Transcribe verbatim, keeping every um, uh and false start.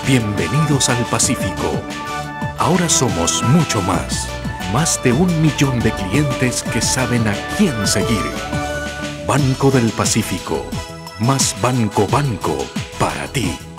Bienvenidos al Pacífico. Ahora somos mucho más. Más de un millón de clientes que saben a quién seguir. Banco del Pacífico. Más banco banco para ti.